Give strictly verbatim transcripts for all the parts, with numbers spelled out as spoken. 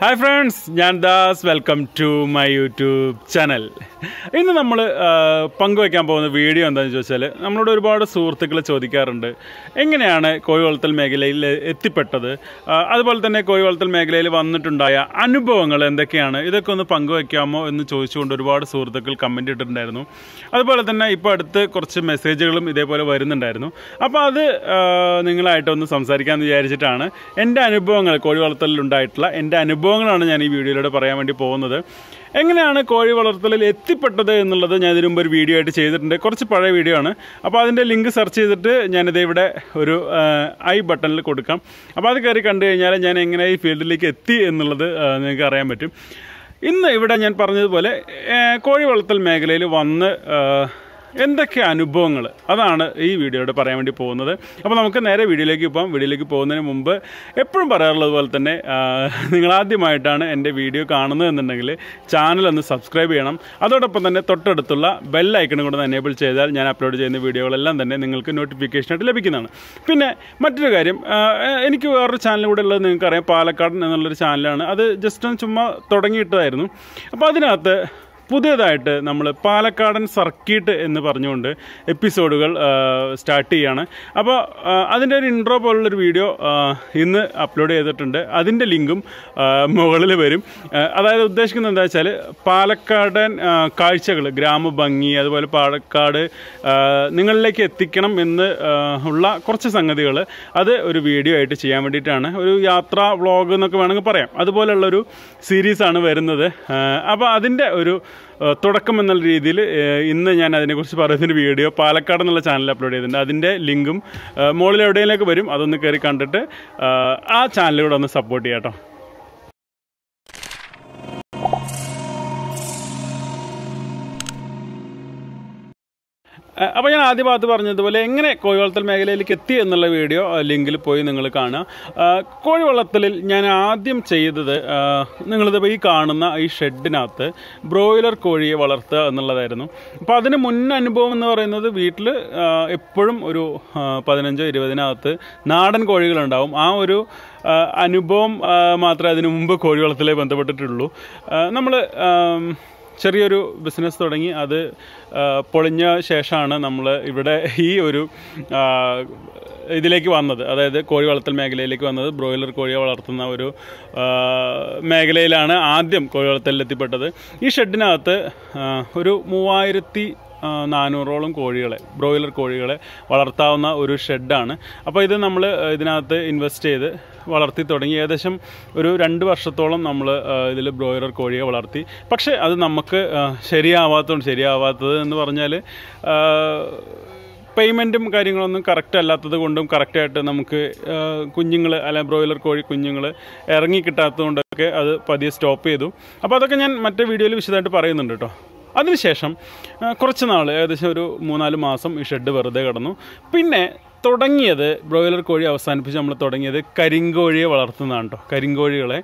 Hi friends, ഞാൻ Das welcome to my YouTube channel. ഇന്ന് നമ്മൾ പങ്കുവയ്ക്കാൻ പോകുന്ന വീഡിയോ എന്താണെന്ന് ചോദിച്ചാൽ, നമ്മളോട് ഒരുപാട് സുഹൃത്തുക്കൾ ചോദിക്കാറുണ്ട് എങ്ങനെയാണ് കോഴി വളർത്തൽ മേഖലയിൽ എത്തിപ്പെട്ടത്, അതുപോലെ തന്നെ കോഴി വളർത്തൽ മേഖലയിൽ വന്നിട്ടുണ്ടായ അനുഭവങ്ങൾ എന്തൊക്കെയാണ്, ഇതൊക്കെ ഒന്ന് പങ്കുവയ്ക്കാമോ എന്ന് ചോദിച്ചുകൊണ്ട് ഒരുപാട് സുഹൃത്തുക്കൾ കമൻറ്റ് ഇട്ടിട്ടുണ്ടായിരുന്നു. അതുപോലെ തന്നെ ഇപ്പോൾ അടുത്ത് കുറച്ച് മെസ്സേജുകളും ഇതേപോലെ വരുന്നുണ്ടായിരുന്നു. അപ്പോൾ അത് നിങ്ങളായിട്ടൊന്ന് സംസാരിക്കാമെന്ന് വിചാരിച്ചിട്ടാണ് എൻ്റെ അനുഭവങ്ങൾ, കോഴി വളർത്തലിലുണ്ടായിട്ടുള്ള എൻ്റെ അനുഭവങ്ങളാണ് ഞാൻ ഈ വീഡിയോയിലൂടെ പറയാൻ വേണ്ടി പോകുന്നത്. എങ്ങനെയാണ് കോഴി വളർത്തലിൽ എത്തിപ്പെട്ടത് എന്നുള്ളത് ഞാൻ ഇതിനു മുമ്പ് ഒരു വീഡിയോ ആയിട്ട് ചെയ്തിട്ടുണ്ട്. കുറച്ച് പഴയ വീഡിയോ ആണ്. അപ്പോൾ അതിൻ്റെ ലിങ്ക് സെർച്ച് ചെയ്തിട്ട് ഞാനിത് ഇവിടെ ഒരു ഐ ബട്ടണിൽ കൊടുക്കാം. അപ്പോൾ അത് കയറി കണ്ടു കഴിഞ്ഞാൽ ഞാൻ എങ്ങനെ ഈ ഫീൽഡിലേക്ക് എത്തി എന്നുള്ളത് നിങ്ങൾക്ക് അറിയാൻ പറ്റും. ഇന്ന് ഇവിടെ ഞാൻ പറഞ്ഞതുപോലെ കോഴി വളർത്തൽ മേഖലയിൽ വന്ന് എന്തൊക്കെ അനുഭവങ്ങൾ, അതാണ് ഈ വീഡിയോയുടെ പറയാൻ വേണ്ടി പോകുന്നത്. അപ്പോൾ നമുക്ക് നേരെ വീഡിയോയിലേക്ക് പോകാം. വീഡിയോയിലേക്ക് പോകുന്നതിന് മുമ്പ് എപ്പോഴും പറയാറുള്ളത് പോലെ തന്നെ, നിങ്ങളാദ്യമായിട്ടാണ് എൻ്റെ വീഡിയോ കാണുന്നത് എന്നുണ്ടെങ്കിൽ ചാനൽ ഒന്ന് സബ്സ്ക്രൈബ് ചെയ്യണം. അതോടൊപ്പം തന്നെ തൊട്ടടുത്തുള്ള ബെൽ ഐക്കണും കൂടെ എനേബിൾ ചെയ്താൽ ഞാൻ അപ്ലോഡ് ചെയ്യുന്ന വീഡിയോകളെല്ലാം തന്നെ നിങ്ങൾക്ക് നോട്ടിഫിക്കേഷനായിട്ട് ലഭിക്കുന്നതാണ്. പിന്നെ മറ്റൊരു കാര്യം, എനിക്ക് വേറൊരു ചാനൽ കൂടെ ഉള്ളത് നിങ്ങൾക്കറിയാം, പാലക്കാടൻ എന്നുള്ളൊരു ചാനലാണ്. അത് ജസ്റ്റ് ഒന്ന് ചുമ്മാ തുടങ്ങിയിട്ടതായിരുന്നു. അപ്പോൾ അതിനകത്ത് പുതിയതായിട്ട് നമ്മൾ പാലക്കാടൻ സർക്കിട്ട് എന്ന് പറഞ്ഞുകൊണ്ട് എപ്പിസോഡുകൾ സ്റ്റാർട്ട് ചെയ്യുകയാണ്. അപ്പോൾ അതിൻ്റെ ഒരു ഇൻട്രോ പോലുള്ളൊരു വീഡിയോ ഇന്ന് അപ്ലോഡ് ചെയ്തിട്ടുണ്ട്. അതിൻ്റെ ലിങ്കും മുകളിൽ വരും. അതായത് ഉദ്ദേശിക്കുന്നത് എന്താ വെച്ചാൽ, പാലക്കാടൻ കാഴ്ചകൾ, ഗ്രാമഭംഗി, അതുപോലെ പാലക്കാട് നിങ്ങളിലേക്ക് എത്തിക്കണം എന്ന് ഉള്ള കുറച്ച് സംഗതികൾ അത് ഒരു വീഡിയോ ആയിട്ട് ചെയ്യാൻ വേണ്ടിയിട്ടാണ്. ഒരു യാത്രാ വ്ളോഗ് എന്നൊക്കെ വേണമെങ്കിൽ പറയാം. അതുപോലെയുള്ളൊരു സീരീസാണ് വരുന്നത്. അപ്പോൾ അതിൻ്റെ ഒരു തുടക്കം എന്നുള്ള രീതിയിൽ ഇന്ന് ഞാൻ അതിനെക്കുറിച്ച് പറയുന്നൊരു വീഡിയോ പാലക്കാട് എന്നുള്ള ചാനലിൽ അപ്ലോഡ് ചെയ്തിട്ടുണ്ട്. അതിൻ്റെ ലിങ്കും മുകളിൽ എവിടെയിലേക്ക് വരും. അതൊന്ന് കയറി കണ്ടിട്ട് ആ ചാനലിലൂടെ ഒന്ന് സപ്പോർട്ട് ചെയ്യാം കേട്ടോ. അപ്പോൾ ഞാൻ ആദ്യ ഭാഗത്ത് പറഞ്ഞതുപോലെ എങ്ങനെ കോഴി വളർത്തൽ മേഖലയിലേക്ക് എത്തി എന്നുള്ള വീഡിയോ ലിങ്കിൽ പോയി നിങ്ങൾ കാണുക. കോഴി വളർത്തലിൽ ഞാൻ ആദ്യം ചെയ്തത്, നിങ്ങളിതിപ്പോൾ ഈ കാണുന്ന ഈ ഷെഡിനകത്ത് ബ്രോയിലർ കോഴിയെ വളർത്തുക എന്നുള്ളതായിരുന്നു. അപ്പോൾ അതിന് മുൻ അനുഭവം എന്ന് പറയുന്നത്, വീട്ടിൽ എപ്പോഴും ഒരു പതിനഞ്ചോ ഇരുപതിനകത്ത് നാടൻ കോഴികളുണ്ടാവും. ആ ഒരു അനുഭവം മാത്രമേ അതിനു മുമ്പ് കോഴി വളർത്തലുമായി ബന്ധപ്പെട്ടിട്ടുള്ളൂ. നമ്മൾ ചെറിയൊരു ബിസിനസ് തുടങ്ങി, അത് പൊളിഞ്ഞ ശേഷമാണ് നമ്മൾ ഇവിടെ ഈ ഒരു ഇതിലേക്ക് വന്നത്. അതായത് കോഴി വളർത്തൽ മേഖലയിലേക്ക് വന്നത്. ബ്രോയിലർ കോഴിയെ വളർത്തുന്ന ഒരു മേഖലയിലാണ് ആദ്യം കോഴി വളർത്തലിൽ എത്തിപ്പെട്ടത്. ഈ ഷെഡിനകത്ത് ഒരു മൂവായിരത്തി നാനൂറോളം കോഴികളെ, ബ്രോയിലർ കോഴികളെ വളർത്താവുന്ന ഒരു ഷെഡാണ്. അപ്പോൾ ഇത് നമ്മൾ ഇതിനകത്ത് ഇൻവെസ്റ്റ് ചെയ്ത് വളർത്തി തുടങ്ങി. ഏകദേശം ഒരു രണ്ട് വർഷത്തോളം നമ്മൾ ഇതിൽ ബ്രോയിലർ കോഴിയെ വളർത്തി. പക്ഷേ അത് നമുക്ക് ശരിയാവാത്തതുകൊണ്ട്, ശരിയാവാത്തത് എന്ന് പറഞ്ഞാൽ പേയ്മെൻറ്റും കാര്യങ്ങളൊന്നും കറക്റ്റ് അല്ലാത്തത് കൊണ്ടും, കറക്റ്റായിട്ട് നമുക്ക് കുഞ്ഞുങ്ങൾ അല്ല ബ്രോയിലർ കോഴി കുഞ്ഞുങ്ങൾ ഇറങ്ങിക്കിട്ടാത്തത് കൊണ്ടൊക്കെ അത് പതിയെ സ്റ്റോപ്പ് ചെയ്തു. അപ്പോൾ അതൊക്കെ ഞാൻ മറ്റേ വീഡിയോയിൽ വിശദമായിട്ട് പറയുന്നുണ്ട് കേട്ടോ. അതിനുശേഷം കുറച്ച് നാൾ, ഏകദേശം ഒരു മൂന്നാല് മാസം ഈ ഷെഡ് വെറുതെ കിടന്നു. പിന്നെ തുടങ്ങിയത്, ബ്രോയിലർ കോഴി അവസാനിപ്പിച്ച് നമ്മൾ തുടങ്ങിയത് കരിങ്കോഴിയെ വളർത്തുന്നതാണ് കേട്ടോ. കരിങ്കോഴികളെ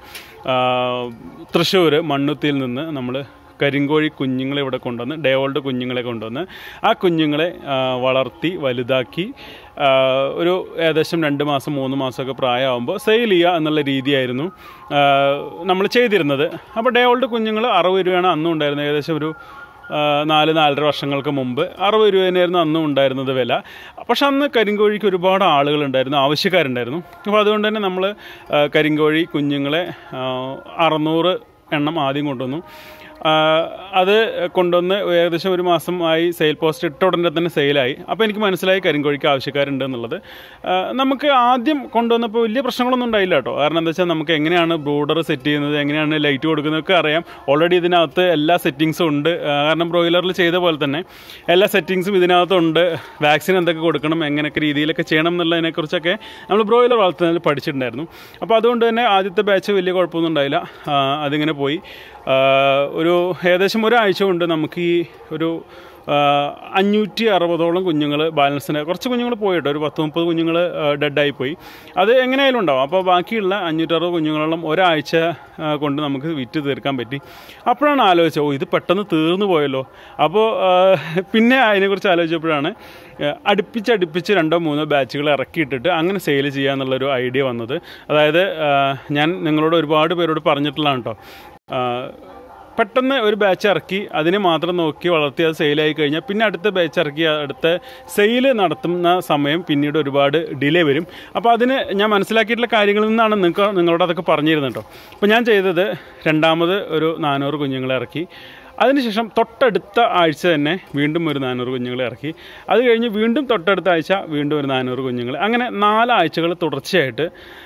തൃശ്ശൂർ മണ്ണുത്തിയിൽ നിന്ന് നമ്മൾ കരിങ്കോഴി കുഞ്ഞുങ്ങളെ ഇവിടെ കൊണ്ടുവന്ന്, ഡേ ഓൾഡ് കുഞ്ഞുങ്ങളെ കൊണ്ടുവന്ന് ആ കുഞ്ഞുങ്ങളെ വളർത്തി വലുതാക്കി ഒരു ഏകദേശം രണ്ട് മാസം മൂന്ന് മാസമൊക്കെ പ്രായമാകുമ്പോൾ സെയിൽ ചെയ്യുക എന്നുള്ള രീതിയായിരുന്നു നമ്മൾ ചെയ്തിരുന്നത്. അപ്പോൾ ഡേ ഓൾഡ് കുഞ്ഞുങ്ങൾ അറുപത് രൂപയാണ് അന്നും ഉണ്ടായിരുന്നത്. ഏകദേശം ഒരു നാല് നാലര വർഷങ്ങൾക്ക് മുമ്പ് അറുപത് രൂപേനായിരുന്നു അന്നും ഉണ്ടായിരുന്നത് വില. പക്ഷെ അന്ന് കരിങ്കോഴിക്ക് ഒരുപാട് ആളുകളുണ്ടായിരുന്നു, ആവശ്യക്കാരുണ്ടായിരുന്നു. അപ്പോൾ അതുകൊണ്ട് തന്നെ നമ്മൾ കരിങ്കോഴി കുഞ്ഞുങ്ങളെ അറുന്നൂറ് എണ്ണം ആദ്യം കൊണ്ടുവന്നു. അത് കൊണ്ടുവന്ന് ഏകദേശം ഒരു മാസം ആയി, സെയിൽ പോസ്റ്റ് ഇട്ട ഉടനെ തന്നെ സെയിലായി. അപ്പോൾ എനിക്ക് മനസ്സിലായി കരിങ്കോഴിക്ക് ആവശ്യക്കാരുണ്ട് എന്നുള്ളത്. നമുക്ക് ആദ്യം കൊണ്ടുവന്നപ്പോൾ വലിയ പ്രശ്നങ്ങളൊന്നും ഉണ്ടായില്ല കേട്ടോ. കാരണം എന്താ വെച്ചാൽ, നമുക്ക് എങ്ങനെയാണ് ബ്രൂഡർ സെറ്റ് ചെയ്യുന്നത്, എങ്ങനെയാണ് ലൈറ്റ് കൊടുക്കുന്നതൊക്കെ അറിയാം. ഓൾറെഡി ഇതിനകത്ത് എല്ലാ സെറ്റിങ്സും ഉണ്ട്. കാരണം ബ്രോയിലറിൽ ചെയ്ത പോലെ തന്നെ എല്ലാ സെറ്റിങ്സും ഇതിനകത്തുണ്ട്. വാക്സിൻ എന്തൊക്കെ കൊടുക്കണം, എങ്ങനെയൊക്കെ രീതിയിലൊക്കെ ചെയ്യണം എന്നുള്ളതിനെക്കുറിച്ചൊക്കെ നമ്മൾ ബ്രോയിലർ വളർത്തുന്നതിൽ പഠിച്ചിട്ടുണ്ടായിരുന്നു. അപ്പോൾ അതുകൊണ്ട് തന്നെ ആദ്യത്തെ ബാച്ച് വലിയ കുഴപ്പമൊന്നും ഉണ്ടായില്ല. അതിങ്ങനെ പോയി ഒരു ഏകദേശം ഒരാഴ്ച കൊണ്ട് നമുക്ക് ഈ ഒരു അഞ്ഞൂറ്റി അറുപതോളം കുഞ്ഞുങ്ങൾ ബാലൻസിന് കുറച്ച് കുഞ്ഞുങ്ങൾ പോയിട്ടോ, ഒരു പത്ത് മുപ്പത് കുഞ്ഞുങ്ങൾ ഡെഡായി പോയി. അത് എങ്ങനെയായാലും ഉണ്ടാവും. അപ്പോൾ ബാക്കിയുള്ള അഞ്ഞൂറ്ററുപത് കുഞ്ഞുങ്ങളോളം ഒരാഴ്ച കൊണ്ട് നമുക്ക് വിറ്റ് തീർക്കാൻ പറ്റി. അപ്പോഴാണ് ആലോചിച്ചത്, ഓ ഇത് പെട്ടെന്ന് തീർന്നു പോയല്ലോ. അപ്പോൾ പിന്നെ അതിനെക്കുറിച്ച് ആലോചിച്ചപ്പോഴാണ് അടുപ്പിച്ചടുപ്പിച്ച് രണ്ടോ മൂന്നോ ബാച്ചുകൾ ഇറക്കിയിട്ടിട്ട് അങ്ങനെ സെയിൽ ചെയ്യുക എന്നുള്ളൊരു ഐഡിയ വന്നത്. അതായത് ഞാൻ നിങ്ങളോട് ഒരുപാട് പേരോട് പറഞ്ഞിട്ടുള്ളതാണ് കേട്ടോ, പെട്ടെന്ന് ഒരു ബാച്ച് ഇറക്കി അതിനെ മാത്രം നോക്കി വളർത്തി അത് സെയിലായി കഴിഞ്ഞാൽ പിന്നെ അടുത്ത ബാച്ച് ഇറക്കി അടുത്ത സെയിൽ നടത്തുന്ന സമയം പിന്നീട് ഒരുപാട് ഡിലേ വരും. അപ്പോൾ അതിന് ഞാൻ മനസ്സിലാക്കിയിട്ടുള്ള കാര്യങ്ങളിൽ നിന്നാണ് നിങ്ങൾക്ക് നിങ്ങളോട് അതൊക്കെ പറഞ്ഞിരുന്നത് കേട്ടോ. അപ്പോൾ ഞാൻ ചെയ്തത് രണ്ടാമത് ഒരു നാനൂറ് കുഞ്ഞുങ്ങളെ ഇറക്കി. അതിനുശേഷം തൊട്ടടുത്ത ആഴ്ച തന്നെ വീണ്ടും ഒരു നാനൂറ് കുഞ്ഞുങ്ങളെ ഇറക്കി. അത് കഴിഞ്ഞ് വീണ്ടും തൊട്ടടുത്ത ആഴ്ച വീണ്ടും ഒരു നാനൂറ് കുഞ്ഞുങ്ങൾ, അങ്ങനെ നാലാഴ്ചകൾ തുടർച്ചയായിട്ട്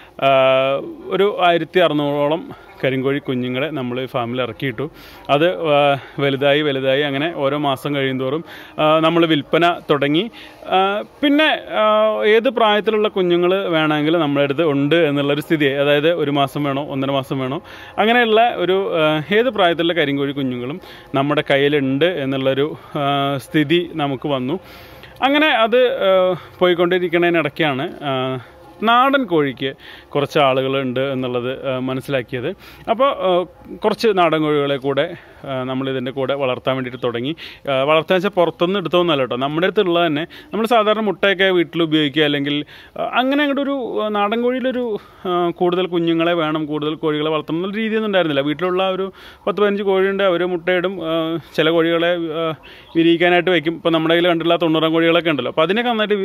ഒരു ആയിരത്തി അറുന്നൂറോളം കരിങ്കോഴി കുഞ്ഞുങ്ങളെ നമ്മൾ ഫാമിൽ ഇറക്കിയിട്ടു. അത് വലുതായി വലുതായി അങ്ങനെ ഓരോ മാസം കഴിയുന്തോറും നമ്മൾ വിൽപ്പന തുടങ്ങി. പിന്നെ ഏത് പ്രായത്തിലുള്ള കുഞ്ഞുങ്ങൾ വേണമെങ്കിൽ നമ്മുടെ അടുത്ത് ഉണ്ട് എന്നുള്ളൊരു സ്ഥിതിയായി. അതായത് ഒരു മാസം വേണോ ഒന്നര മാസം വേണോ അങ്ങനെയുള്ള ഒരു ഏത് പ്രായത്തിലുള്ള കരിങ്കോഴി കുഞ്ഞുങ്ങളും നമ്മുടെ കയ്യിലുണ്ട് എന്നുള്ളൊരു സ്ഥിതി നമുക്ക് വന്നു. അങ്ങനെ അത് പോയിക്കൊണ്ടിരിക്കുന്നതിനിടയ്ക്കാണ് നാടൻ കോഴിക്ക് കുറച്ച് ആളുകളുണ്ട് എന്നുള്ളത് മനസ്സിലാക്കിയത്. അപ്പോൾ കുറച്ച് നാടൻ കോഴികളെ കൂടെ നമ്മളിതിൻ്റെ കൂടെ വളർത്താൻ വേണ്ടിയിട്ട് തുടങ്ങി. വളർത്താൻ വെച്ചാൽ പുറത്തുനിന്ന് എടുത്തോന്നല്ല കേട്ടോ, നമ്മുടെ അടുത്തുള്ളത് തന്നെ. നമ്മൾ സാധാരണ മുട്ടയൊക്കെ വീട്ടിൽ ഉപയോഗിക്കുക, അല്ലെങ്കിൽ അങ്ങനെ അങ്ങോട്ട് ഒരു നാടൻ കോഴിയിലൊരു കൂടുതൽ കുഞ്ഞുങ്ങളെ വേണം, കൂടുതൽ കോഴികളെ വളർത്തണം എന്നുള്ള രീതിയൊന്നും ഉണ്ടായിരുന്നില്ല. വീട്ടിലുള്ള ഒരു പത്ത് പതിനഞ്ച് കോഴിയുണ്ട്, അവർ മുട്ടയിടും, ചില കോഴികളെ വിരിയിക്കാനായിട്ട് വയ്ക്കും. ഇപ്പോൾ നമ്മുടെ കയ്യിൽ കണ്ടുള്ള തൊണ്ണൂറാം കോഴികളൊക്കെ ഉണ്ടല്ലോ, അപ്പോൾ അതിനൊക്കെ നന്നായിട്ട്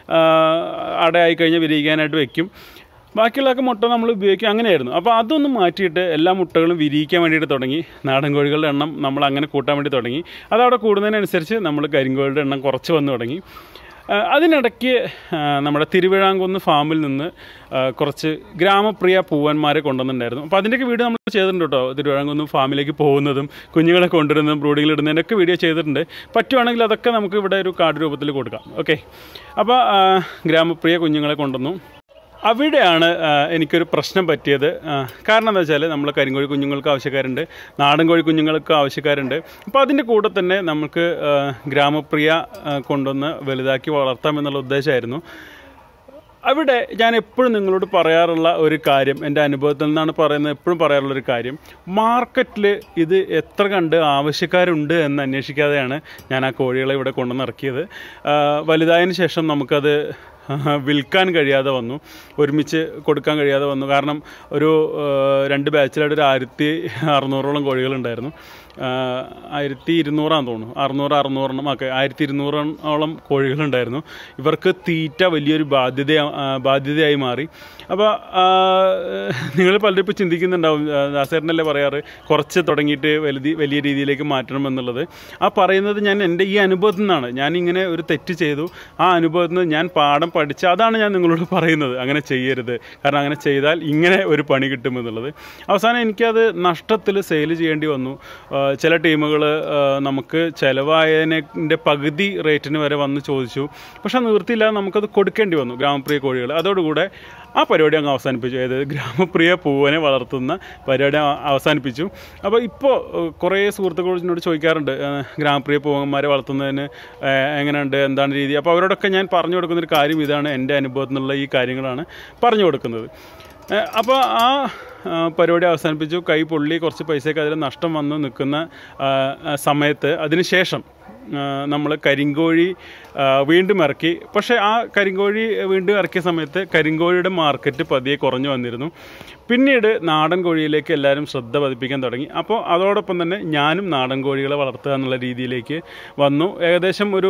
അടയായി കഴിഞ്ഞാൽ വിരിയിക്കാനായിട്ട് വയ്ക്കും. ബാക്കിയുള്ളതൊക്കെ മുട്ട നമ്മൾ ഉപയോഗിക്കും, അങ്ങനെയായിരുന്നു. അപ്പോൾ അതൊന്നും മാറ്റിയിട്ട് എല്ലാ മുട്ടകളും വിരിയിക്കാൻ വേണ്ടിയിട്ട് തുടങ്ങി. നാടൻ കോഴികളുടെ എണ്ണം നമ്മൾ അങ്ങനെ കൂട്ടാൻ വേണ്ടി തുടങ്ങി. അതവിടെ കൂടുന്നതിനനുസരിച്ച് നമ്മൾ കരിങ്കോഴിയുടെ എണ്ണം കുറച്ച് വന്നു തുടങ്ങി. അതിനിടയ്ക്ക് നമ്മുടെ തിരുവിഴാങ്കുന്ന് ഫാമിൽ നിന്ന് കുറച്ച് ഗ്രാമപ്രിയ പൂവന്മാരെ കൊണ്ടുവന്നിട്ടുണ്ടായിരുന്നു. അപ്പോൾ അതിൻ്റെയൊക്കെ വീഡിയോ നമ്മൾ ചെയ്തിട്ടുണ്ട് കേട്ടോ. തിരുവിഴാങ്കുന്ന് ഫാമിലേക്ക് പോകുന്നതും കുഞ്ഞുങ്ങളെ കൊണ്ടുവരുന്നതും ബ്രൂഡിങ്ങിൽ ഇടുന്നതിൻ്റെയൊക്കെ വീഡിയോ ചെയ്തിട്ടുണ്ട്. പറ്റുവാണെങ്കിൽ അതൊക്കെ നമുക്ക് ഇവിടെ ഒരു കാർഡ് രൂപത്തിൽ കൊടുക്കാം. ഓക്കെ, അപ്പോൾ ഗ്രാമപ്രിയ കുഞ്ഞുങ്ങളെ കൊണ്ടുവന്നു. അവിടെയാണ് എനിക്കൊരു പ്രശ്നം പറ്റിയത്. കാരണം എന്താ വെച്ചാൽ നമ്മൾ കരിങ്കോഴി കുഞ്ഞുങ്ങൾക്ക് ആവശ്യക്കാരുണ്ട്, നാടൻ കോഴി കുഞ്ഞുങ്ങൾക്ക് ആവശ്യക്കാരുണ്ട്. അപ്പോൾ അതിൻ്റെ കൂടെ തന്നെ നമുക്ക് ഗ്രാമപ്രിയ കൊണ്ടുവന്ന് വലുതാക്കി വളർത്താമെന്നുള്ള ഉദ്ദേശമായിരുന്നു. അവിടെ ഞാൻ എപ്പോഴും നിങ്ങളോട് പറയാറുള്ള ഒരു കാര്യം, എൻ്റെ അനുഭവത്തിൽ നിന്നാണ് പറയുന്നത്, എപ്പോഴും പറയാറുള്ളൊരു കാര്യം, മാർക്കറ്റിൽ ഇത് എത്ര കണ്ട് ആവശ്യക്കാരുണ്ട് എന്ന് അന്വേഷിക്കാതെയാണ് ഞാൻ ആ കോഴികളെ ഇവിടെ കൊണ്ടുവന്ന് ഇറക്കിയത്. വലുതായതിനു ശേഷം നമുക്കത് വിൽക്കാൻ കഴിയാതെ വന്നു, ഒരുമിച്ച് കൊടുക്കാൻ കഴിയാതെ വന്നു. കാരണം ഒരു രണ്ട് ബാച്ചിലായിട്ട് ഒരു ആയിരത്തി അറുന്നൂറോളം കോഴികളുണ്ടായിരുന്നു. ആയിരത്തി ഇരുന്നൂറാന്ന് തോന്നുന്നു, അറുന്നൂറ് അറുന്നൂറെണ്ണം ഒക്കെ ആയിരത്തി ഇരുന്നൂറോളം കോഴികളുണ്ടായിരുന്നു. ഇവർക്ക് തീറ്റ വലിയൊരു ബാധ്യത ബാധ്യതയായി മാറി. അപ്പോൾ നിങ്ങൾ പലരും ഇപ്പോൾ ചിന്തിക്കുന്നുണ്ടാവും, ദാസേട്ടനല്ലേ പറയാറ് കുറച്ച് തുടങ്ങിയിട്ട് വലുതി വലിയ രീതിയിലേക്ക് മാറ്റണം എന്നുള്ളത്. ആ പറയുന്നത് ഞാൻ എൻ്റെ ഈ അനുഭവത്തിൽ നിന്നാണ്. ഞാനിങ്ങനെ ഒരു തെറ്റ് ചെയ്തു, ആ അനുഭവത്തിൽ നിന്ന് ഞാൻ പാഠം പഠിച്ച് അതാണ് ഞാൻ നിങ്ങളോട് പറയുന്നത്. അങ്ങനെ ചെയ്യരുത്, കാരണം അങ്ങനെ ചെയ്താൽ ഇങ്ങനെ ഒരു പണി കിട്ടുമെന്നുള്ളത്. അവസാനം എനിക്കത് നഷ്ടത്തിൽ സെയിൽ ചെയ്യേണ്ടി വന്നു. ചില ടീമുകൾ നമുക്ക് ചിലവായതിൻ്റെ പകുതി റേറ്റിന് വരെ വന്ന് ചോദിച്ചു. പക്ഷെ നിവൃത്തിയില്ലാതെ നമുക്കത് കൊടുക്കേണ്ടി വന്നു, ഗ്രാമപ്രിയ കോഴികൾ. അതോടുകൂടെ ആ പരിപാടി അങ്ങ് അവസാനിപ്പിച്ചു. അതായത് ഗ്രാമപ്രിയ പൂവനെ വളർത്തുന്ന പരിപാടി അവസാനിപ്പിച്ചു. അപ്പോൾ ഇപ്പോൾ കുറേ സുഹൃത്തുക്കളോട് ചോദിക്കാറുണ്ട്, ഗ്രാമപ്രിയ പൂവന്മാരെ വളർത്തുന്നതിന് എങ്ങനെയുണ്ട്, എന്താണ് രീതി. അപ്പോൾ അവരോടൊക്കെ ഞാൻ പറഞ്ഞു കൊടുക്കുന്നൊരു കാര്യം ഇതാണ്, എൻ്റെ അനുഭവത്തിൽ നിന്നുള്ള ഈ കാര്യങ്ങളാണ് പറഞ്ഞു കൊടുക്കുന്നത്. അപ്പോൾ ആ പരിപാടി അവസാനിപ്പിച്ചു. കൈ പൊള്ളി, കുറച്ച് പൈസയൊക്കെ അതിൽ നഷ്ടം വന്ന് നിൽക്കുന്ന സമയത്ത് അതിനുശേഷം നമ്മൾ കരിങ്കോഴി വീണ്ടും ഇറക്കി. പക്ഷേ ആ കരിങ്കോഴി വീണ്ടും ഇറക്കിയ സമയത്ത് കരിങ്കോഴിയുടെ മാർക്കറ്റ് പതിയെ കുറഞ്ഞു വന്നിരുന്നു. പിന്നീട് നാടൻ കോഴിയിലേക്ക് എല്ലാവരും ശ്രദ്ധ പതിപ്പിക്കാൻ തുടങ്ങി. അപ്പോൾ അതോടൊപ്പം തന്നെ ഞാനും നാടൻ കോഴികളെ വളർത്തുക എന്നുള്ള രീതിയിലേക്ക് വന്നു. ഏകദേശം ഒരു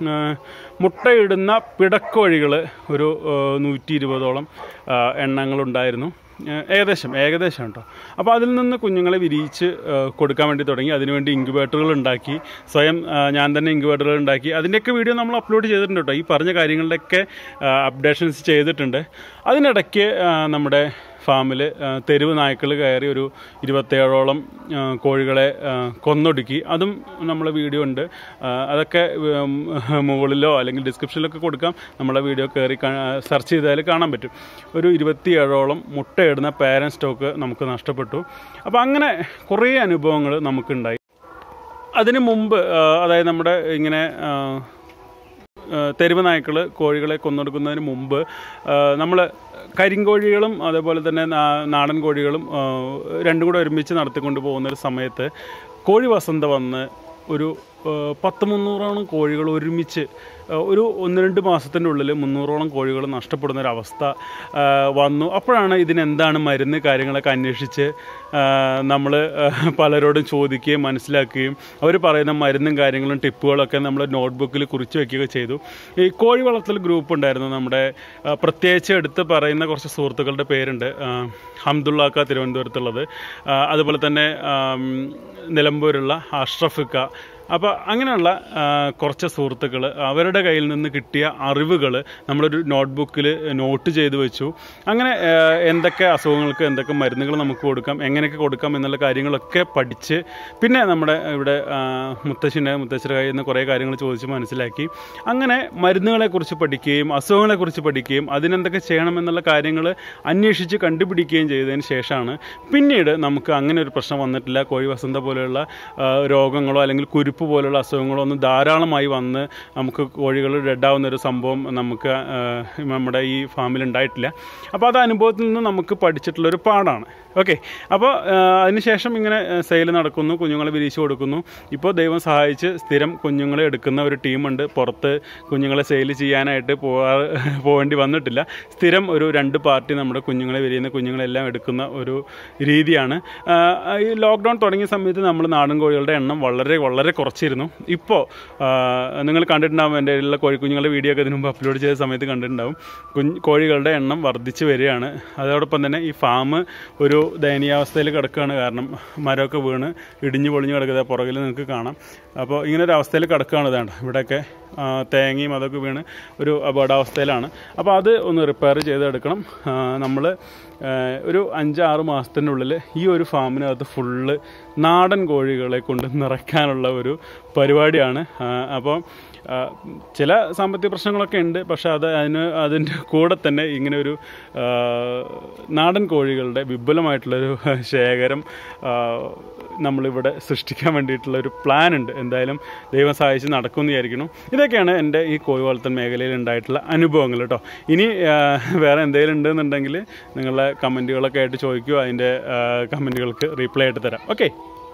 മുട്ടയിടുന്ന പിടക്കോഴികൾ ഒരു നൂറ്റി ഇരുപതോളം എണ്ണങ്ങളുണ്ടായിരുന്നു. ഏകദേശം ഏകദേശം കേട്ടോ. അപ്പോൾ അതിൽ നിന്ന് കുഞ്ഞുങ്ങളെ വിരിയിച്ച് കൊടുക്കാൻ വേണ്ടി തുടങ്ങി. അതിനുവേണ്ടി ഇൻക്യുബേറ്ററുകൾ ഉണ്ടാക്കി, സ്വയം ഞാൻ തന്നെ ഇൻക്യുബേറ്ററുകൾ ഉണ്ടാക്കി. അതിൻ്റെയൊക്കെ വീഡിയോ നമ്മൾ അപ്ലോഡ് ചെയ്തിട്ടുണ്ട് കേട്ടോ. ഈ പറഞ്ഞ കാര്യങ്ങളുടെയൊക്കെ അപ്ഡേഷൻസ് ചെയ്തിട്ടുണ്ട്. അതിനിടയ്ക്ക് നമ്മുടെ ഫാമിൽ തെരുവ് നായ്ക്കൾ കയറി ഒരു ഇരുപത്തേഴോളം കോഴികളെ കൊന്നൊടുക്കി. അതും നമ്മളെ വീഡിയോ ഉണ്ട്. അതൊക്കെ മുകളിലോ അല്ലെങ്കിൽ ഡിസ്ക്രിപ്ഷനിലൊക്കെ കൊടുക്കാം. നമ്മളെ വീഡിയോ കയറി സെർച്ച് ചെയ്താൽ കാണാൻ പറ്റും. ഒരു ഇരുപത്തിയേഴോളം മുട്ടയിടുന്ന പാരന്റ് സ്റ്റോക്ക് നമുക്ക് നഷ്ടപ്പെട്ടു. അപ്പോൾ അങ്ങനെ കുറേ അനുഭവങ്ങൾ നമുക്കുണ്ടായി. അതിന് മുമ്പ് അതായത് നമ്മുടെ ഇങ്ങനെ തെരുവ് നായ്ക്കൾ കോഴികളെ കൊന്നൊടുക്കുന്നതിന് മുമ്പ് നമ്മൾ കരിങ്കോഴികളും അതേപോലെ തന്നെ നാടൻ കോഴികളും രണ്ടും കൂടെ ഒരുമിച്ച് നടത്തിക്കൊണ്ട് പോകുന്നൊരു സമയത്ത് കോഴി വസന്ത വന്ന് ഒരു പത്ത് മുന്നൂറോളം കോഴികൾ ഒരുമിച്ച് ഒരു ഒന്ന് രണ്ട് മാസത്തിൻ്റെ ഉള്ളിൽ മുന്നൂറോളം കോഴികൾ നഷ്ടപ്പെടുന്നൊരവസ്ഥ വന്നു. അപ്പോഴാണ് ഇതിനെന്താണ് മരുന്ന് കാര്യങ്ങളൊക്കെ അന്വേഷിച്ച് നമ്മൾ പലരോടും ചോദിക്കുകയും മനസ്സിലാക്കുകയും അവർ പറയുന്ന മരുന്നും കാര്യങ്ങളും ടിപ്പുകളൊക്കെ നമ്മൾ നോട്ട്ബുക്കിൽ കുറിച്ച് വയ്ക്കുകയൊക്കെ ചെയ്തു. ഈ കോഴി വളർത്തൽ ഗ്രൂപ്പ് ഉണ്ടായിരുന്നു നമ്മുടെ, പ്രത്യേകിച്ച് എടുത്ത് പറയുന്ന കുറച്ച് സുഹൃത്തുക്കളുടെ പേരുണ്ട്. ഹംദുള്ളാക്ക തിരുവനന്തപുരത്തുള്ളത്, അതുപോലെ തന്നെ നിലമ്പൂരുള്ള അഷ്റഫിക്ക. അപ്പോൾ അങ്ങനെയുള്ള കുറച്ച് സുഹൃത്തുക്കൾ അവരുടെ കയ്യിൽ നിന്ന് കിട്ടിയ അറിവുകൾ നമ്മളൊരു നോട്ട്ബുക്കിൽ നോട്ട് ചെയ്ത് വെച്ചു. അങ്ങനെ എന്തൊക്കെ അസുഖങ്ങൾക്ക് എന്തൊക്കെ മരുന്നുകൾ നമുക്ക് കൊടുക്കാം, എങ്ങനെയൊക്കെ കൊടുക്കാം എന്നുള്ള കാര്യങ്ങളൊക്കെ പഠിച്ച് പിന്നെ നമ്മുടെ ഇവിടെ മുത്തശ്ശിൻ്റെ മുത്തശ്ശിയുടെ കയ്യിൽ നിന്ന് കുറേ കാര്യങ്ങൾ ചോദിച്ച് മനസ്സിലാക്കി. അങ്ങനെ മരുന്നുകളെക്കുറിച്ച് പഠിക്കുകയും അസുഖങ്ങളെക്കുറിച്ച് പഠിക്കുകയും അതിനെന്തൊക്കെ ചെയ്യണമെന്നുള്ള കാര്യങ്ങൾ അന്വേഷിച്ച് കണ്ടുപിടിക്കുകയും ചെയ്തതിന് ശേഷമാണ് പിന്നീട് നമുക്ക് അങ്ങനെ ഒരു പ്രശ്നം വന്നിട്ടില്ല. കോഴി വസന്ത പോലെയുള്ള രോഗങ്ങളോ അല്ലെങ്കിൽ കുരുപ്പ് പോലുള്ള അസുഖങ്ങളോ ഒന്നും ധാരാളമായി വന്ന് നമുക്ക് കോഴികൾ ഡെഡാവുന്നൊരു സംഭവം നമുക്ക് നമ്മുടെ ഈ ഫാമിൽ ഉണ്ടായിട്ടില്ല. അപ്പോൾ അത് അനുഭവത്തിൽ നിന്ന് നമുക്ക് പഠിച്ചിട്ടുള്ളൊരു പാഠമാണ്. ഓക്കെ, അപ്പോൾ അതിനുശേഷം ഇങ്ങനെ സെയിൽ നടക്കുന്നു, കുഞ്ഞുങ്ങളെ വിരിയിച്ച് കൊടുക്കുന്നു. ഇപ്പോൾ ദൈവം സഹായിച്ച് സ്ഥിരം കുഞ്ഞുങ്ങളെ എടുക്കുന്ന ഒരു ടീമുണ്ട്. പുറത്ത് കുഞ്ഞുങ്ങളെ സെയിൽ ചെയ്യാനായിട്ട് പോകാ പോകേണ്ടി വന്നിട്ടില്ല. സ്ഥിരം ഒരു രണ്ട് പാർട്ടി നമ്മുടെ കുഞ്ഞുങ്ങളെ വിരിയുന്ന കുഞ്ഞുങ്ങളെല്ലാം എടുക്കുന്ന ഒരു രീതിയാണ്. ഈ ലോക്ക്ഡൗൺ തുടങ്ങിയ സമയത്ത് നമ്മൾ നാടൻ കോഴികളുടെ എണ്ണം വളരെ വളരെ കുറച്ചിരുന്നു. ഇപ്പോൾ നിങ്ങൾ കണ്ടിട്ടുണ്ടാകും, എൻ്റെ ഉള്ള കോഴിക്കുഞ്ഞുങ്ങളുടെ വീഡിയോ ഒക്കെ ഇതിനു മുമ്പ് അപ്ലോഡ് ചെയ്ത സമയത്ത് കണ്ടിട്ടുണ്ടാകും. കുഞ്ഞ് കോഴികളുടെ എണ്ണം വർദ്ധിച്ച് വരികയാണ്. അതോടൊപ്പം തന്നെ ഈ ഫാം ഒരു ദയനീയാവസ്ഥയിൽ കിടക്കുകയാണ്. കാരണം മരമൊക്കെ വീണ് ഇടിഞ്ഞു പൊളിഞ്ഞ് കിടക്കുന്നത് പുറകിൽ നിങ്ങൾക്ക് കാണാം. അപ്പോൾ ഇങ്ങനെ ഒരു അവസ്ഥയിൽ കിടക്കുകയാണ്. ഇതാണ് ഇവിടെയൊക്കെ തേങ്ങയും അതൊക്കെ വീണ് ഒരു അപകടാവസ്ഥയിലാണ്. അപ്പോൾ അത് ഒന്ന് റിപ്പയർ ചെയ്തെടുക്കണം. നമ്മൾ ഒരു അഞ്ചാറ് മാസത്തിൻ്റെ ഉള്ളിൽ ഈ ഒരു ഫാമിനകത്ത് ഫുള്ള് നാടൻ കോഴികളെ കൊണ്ട് നിറയ്ക്കാനുള്ള ഒരു പരിപാടിയാണ്. അപ്പോൾ ചില സാമ്പത്തിക പ്രശ്നങ്ങളൊക്കെ ഉണ്ട്. പക്ഷേ അത് അതിന് അതിൻ്റെ കൂടെ തന്നെ ഇങ്ങനെ ഒരു നാടൻ കോഴികളുടെ വിപുലമായിട്ടുള്ളൊരു ശേഖരം നമ്മളിവിടെ സൃഷ്ടിക്കാൻ വേണ്ടിയിട്ടുള്ളൊരു പ്ലാൻ ഉണ്ട്. എന്തായാലും ദൈവം സഹായിച്ച് നടക്കുമെന്ന് വിചാരിക്കണം. ഇതൊക്കെയാണ് എൻ്റെ ഈ കോഴി വളർത്തൽ മേഖലയിൽ ഉണ്ടായിട്ടുള്ള അനുഭവങ്ങൾ കേട്ടോ. ഇനി വേറെ എന്തെങ്കിലും ഉണ്ടെന്നുണ്ടെങ്കിൽ നിങ്ങളുടെ കമൻറ്റുകളൊക്കെ ആയിട്ട് ചോദിക്കുക, അതിൻ്റെ കമൻറ്റുകൾക്ക് റീപ്ലൈ ആയിട്ട് തരാം. ഓക്കെ.